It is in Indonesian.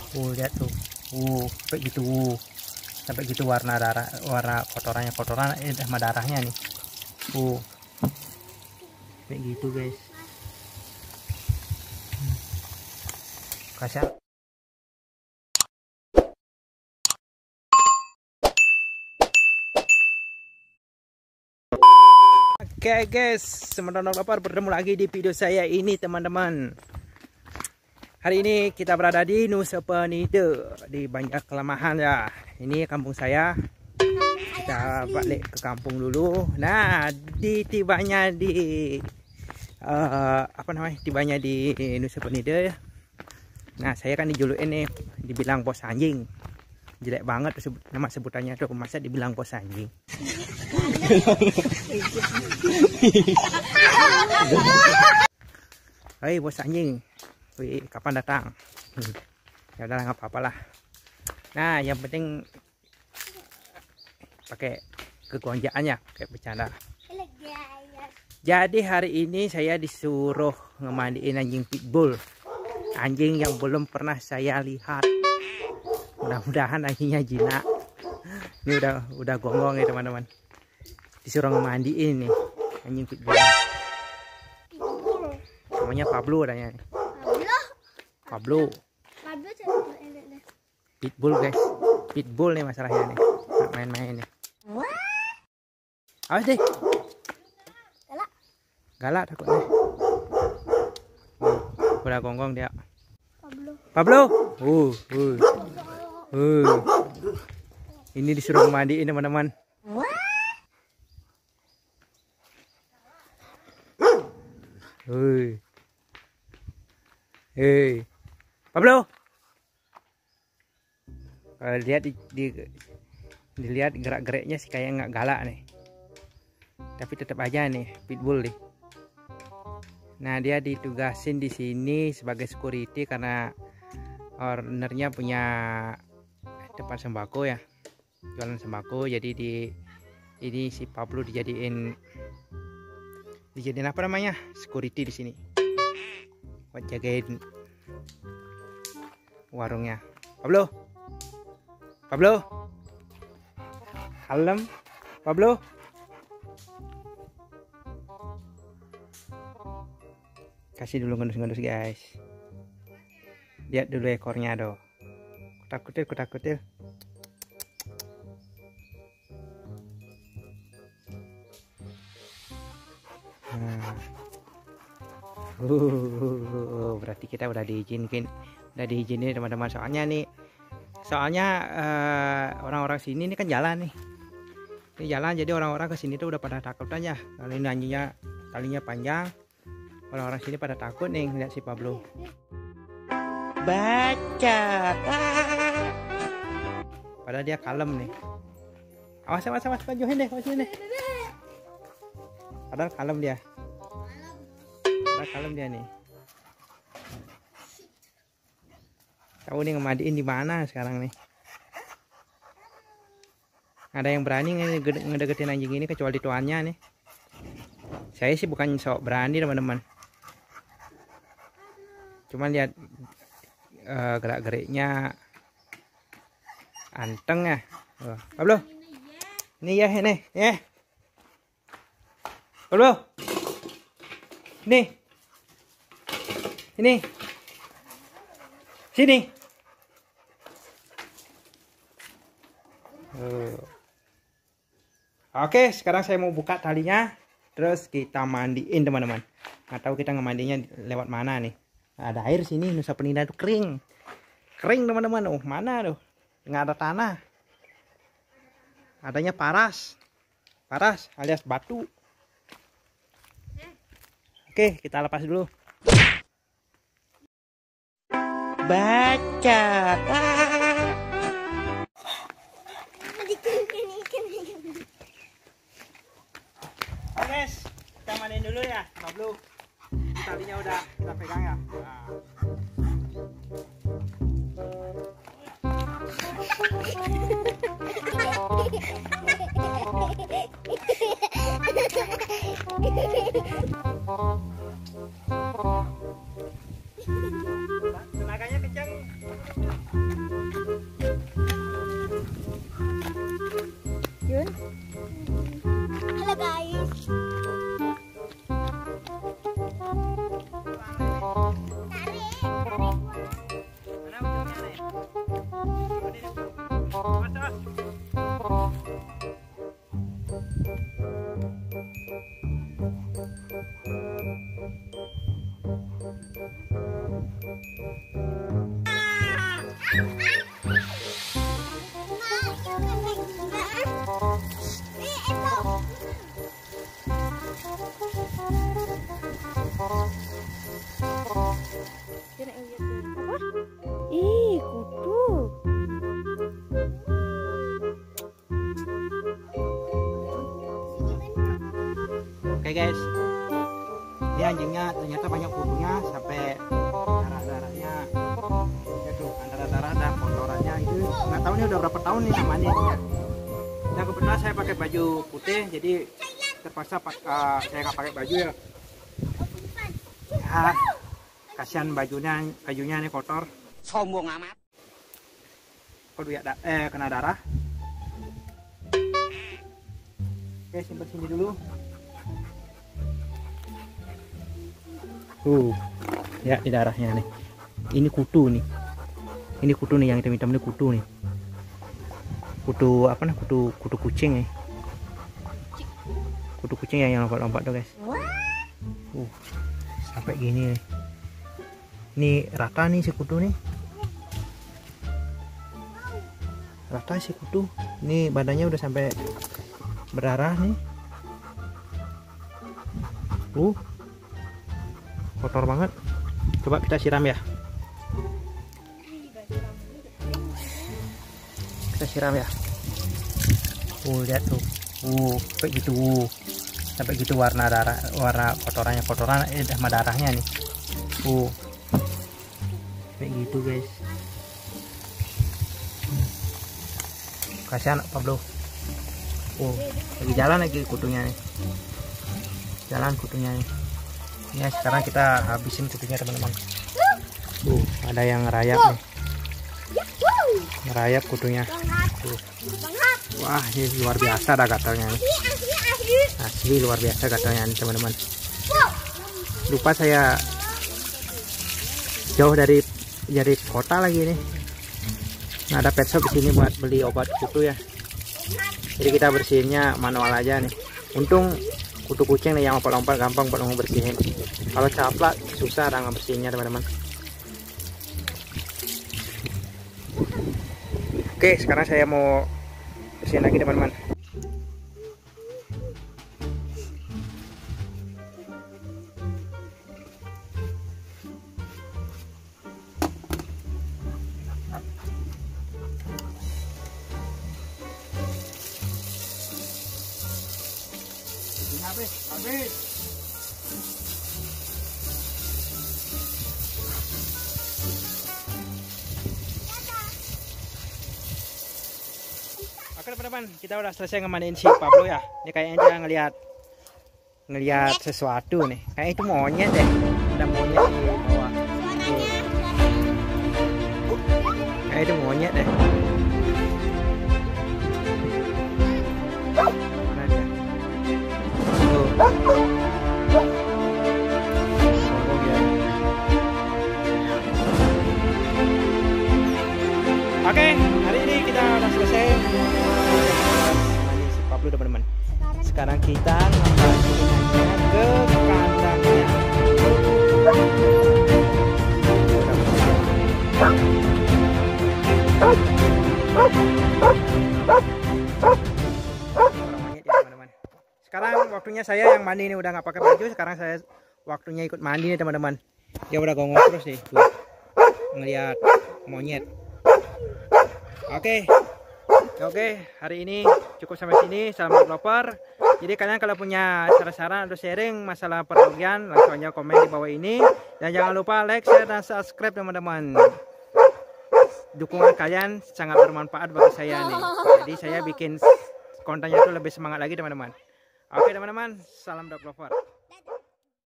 Lihat tuh. Sampai gitu. Sampai gitu warna kotoran sama darahnya nih. Kayak gitu guys. Kasar. Oke guys, teman-teman lapar, bertemu lagi di video saya ini teman-teman. Hari ini kita berada di Nusa Penida, di Banjar Kelemahan ya. Ini kampung saya. Kita balik ke kampung dulu. Nah, tibanya di tibanya di Nusa Penida ya. Nah, saya kan dijulukin nih, dibilang bos anjing. Jelek banget nama sebutannya tuh, masa dibilang bos anjing. Hei bos anjing, wih, kapan datang? Ya udah nggak apa-apa lah. Nah, yang penting pakai kegonjaannya, kayak bercanda. Jadi hari ini saya disuruh ngemandiin anjing pitbull, anjing yang belum pernah saya lihat. Mudah-mudahan anjingnya jinak. Ini udah gonggong ya teman-teman. Disuruh ngemandiin nih anjing pitbull. Namanya Pablo adanya. Pablo. Pitbull guys. Pitbull nih masalahnya nih. Nggak main-main nih. Awas deh. Galak takutnya. Udah gonggong dia. Pablo. Ini disuruh mandiin teman-teman. Hei, Pablo. Lihat dilihat gerak-geriknya sih kayak nggak galak nih. Tapi tetap aja nih pitbull nih. Nah, dia ditugasin di sini sebagai security karena ownernya punya tempat sembako ya, jualan sembako. Jadi ini si Pablo dijadiin apa namanya, security di sini buat jagain warungnya. Pablo, kalem, Pablo. Kasih dulu ngendus-ngendus guys. Lihat dulu ekornya doh. Kutak-kutil. Berarti kita udah diizinin teman-teman. Soalnya orang-orang sini ini kan jalan nih. Ini jalan, jadi orang-orang kesini tuh udah pada takut aja. Kalau ini anjingnya talinya panjang, orang-orang sini pada takut nih lihat si Pablo. Baca. Padahal dia kalem nih. Awas pajuin deh. Padahal kalem dia. Nih. Tahu nih ngemandiin di mana sekarang nih. Ada yang berani ngedeketin anjing ini kecuali tuannya nih. Saya sih bukan sok berani teman-teman. Cuman lihat gerak-geriknya anteng ya. Pablo. Ini ya. Pablo. Ini. Sini. Oke, sekarang saya mau buka talinya, terus kita mandiin teman-teman. Nggak tahu kita ngemandinya lewat mana nih. Ada air sini, Nusa Penida itu kering teman-teman. Mana tuh, nggak ada tanah, adanya paras alias batu. Oke, kita lepas dulu. Baca. Oke guys, kita mandiin dulu ya Pablo. Talinya udah kita pegang ya. Tenaganya kencang. Ih, kutu. Oke guys, ini anjingnya ternyata banyak kutunya sampai darah-darahnya. Ya tuh, antara darah dan kotorannya itu nggak tahu nih udah berapa tahun nih namanya ya. Dan kebetulan saya pakai baju putih, jadi terpaksa saya nggak pakai baju ya. Ya, kasihan bajunya nih kotor. Sombong amat. Kudu ya kena darah. Oke, simpan sini dulu. Ya di darahnya nih. Ini kutu nih. Ini kutu nih yang hitam-hitam ini kutu nih. Kutu apa nih? Kutu kucing nih. Kutu kucing yang lompat-lompat tuh guys. Sampai gini nih. Ini rata nih si kutu nih. Rata si kutu. Ini badannya udah sampai berdarah nih. Kotor banget. Coba kita siram ya. Kita siram ya. Lihat tuh. Sampai gitu. Sampai gitu warna kotoran sama darahnya nih. Kayak gitu guys. Kasihan Pablo. Lagi jalan lagi kutunya nih. Jalan kutunya nih. Ya sekarang kita habisin kutunya teman-teman. Ada yang ngerayap nih. Ngerayap kutunya. Wah, ini luar biasa dah gatalnya nih. Asli luar biasa gatalnya nih teman-teman. Lupa saya jauh dari kota lagi nih. Nah, ada pet shop di sini buat beli obat kutu ya. Jadi kita bersihinnya manual aja nih. Untung kutu kucing nih yang lompat-lompat gampang buat bersihin. Kalau caplak susah orang bersihinnya teman-teman. Oke, sekarang saya mau bersihin lagi teman-teman. Habis. Oke teman-teman, kita udah selesai ngemandiin si Pablo ya. Ini kayaknya dia ngelihat sesuatu nih. Kayak itu monyet deh. Ada monyet di bawah. Kayak itu monyet deh. Mana dia? Oke, hari ini kita udah selesai mandi si Pablo teman-teman. Sekarang kita ngembalikannya ke kandangnya. Sekarang waktunya saya yang mandi nih, udah nggak pakai baju. Sekarang saya waktunya ikut mandi nih teman-teman. Dia udah gongong terus nih, tuh ngelihat monyet. Oke, hari ini cukup sampai sini. Salam developer. Jadi kalian kalau punya saran-saran atau sharing masalah perhobian, langsung aja komen di bawah ini. Dan jangan lupa like, share, dan subscribe teman-teman. Dukungan kalian sangat bermanfaat bagi saya nih. Jadi saya bikin kontennya itu lebih semangat lagi teman-teman. Oke teman-teman, salam developer.